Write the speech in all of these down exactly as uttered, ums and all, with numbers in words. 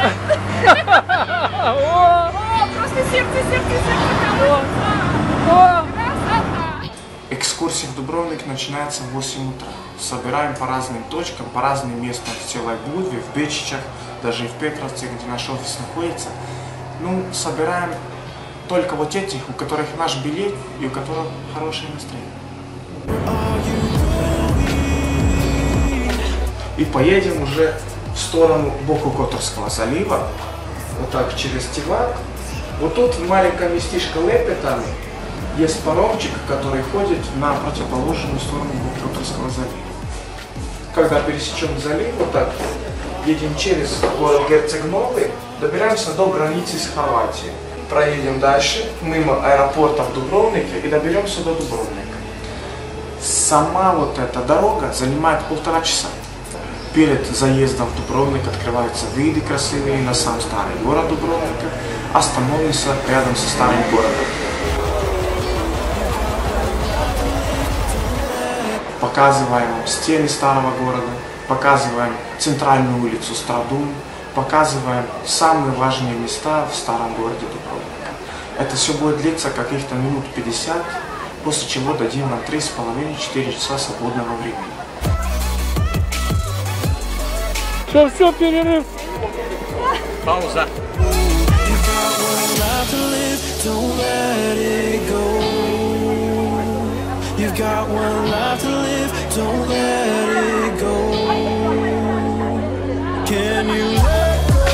О, просто сердце, сердце, сердце. Экскурсия в Дубровник начинается в восемь утра. Собираем по разным точкам, по разным местам в Целой Будве, в Бечичах, даже и в Петровце, где наш офис находится. Ну, собираем только вот этих, у которых наш билет и у которых хорошее настроение. И поедем уже в сторону Боку-Которского залива, вот так через Тивак. Вот тут в маленьком местечке Лепетами есть паромчик, который ходит на противоположную сторону Боку-Которского залива. Когда пересечем залив, вот так, едем через город Герцег-Новый, добираемся до границы с Хорватией. Проедем дальше, мимо аэропорта в Дубровнике и доберемся до Дубровника. Сама вот эта дорога занимает полтора часа. Перед заездом в Дубровник открываются виды красивые на сам старый город Дубровника, остановимся рядом со старым городом. Показываем стены старого города, показываем центральную улицу Страдун, показываем самые важные места в старом городе Дубровника. Это все будет длиться каких-то минут пятьдесят, после чего дадим нам три с половиной — четыре часа свободного времени. Все, все, перерыв. Пауза. You've got one life to live, don't let it go. Can you let go?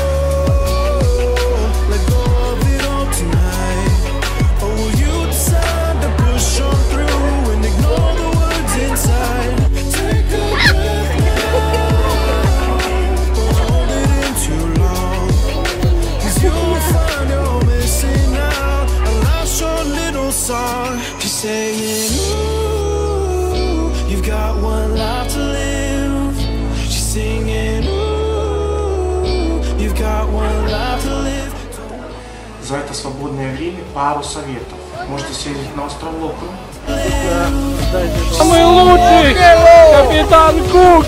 Let go of it all tonight. Or will you decide to push on through and ignore the words inside? Take a breath now, don't hold it in too long, 'cause you'll find you're missing out. I lost your little song. She's saying, you've got one life to live. She's singing, ooh, you've got one life to live. За это свободное время пару советов. Можете съездить на остров Локру. Самый лучший капитан Кук.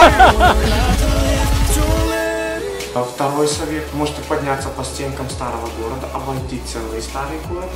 Второй совет. Можете подняться по стенкам старого города, обойти целый старый город.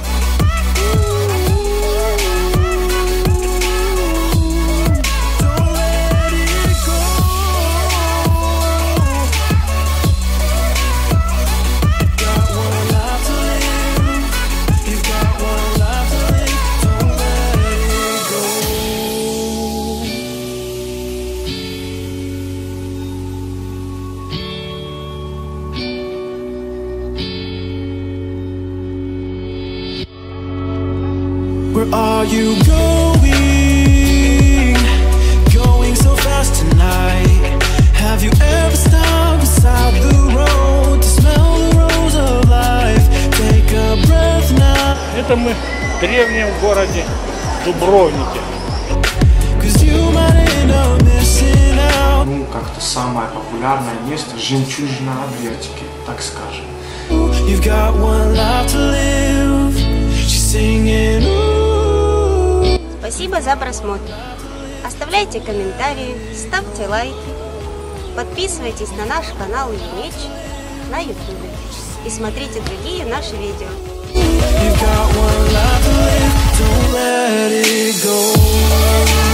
Where are you going? Going so fast tonight. Have you ever stopped beside the road to smell the rose of life? Take a breath now. Это мы в древнем городе Дубровнике. Ну, как-то самое популярное место — жемчужина Адриатики, так скажем. You've got one life to live. She's singing, ooh. Спасибо за просмотр. Оставляйте комментарии, ставьте лайки, подписывайтесь на наш канал Меч на ютубе и смотрите другие наши видео. You've got one life to live, don't let it go.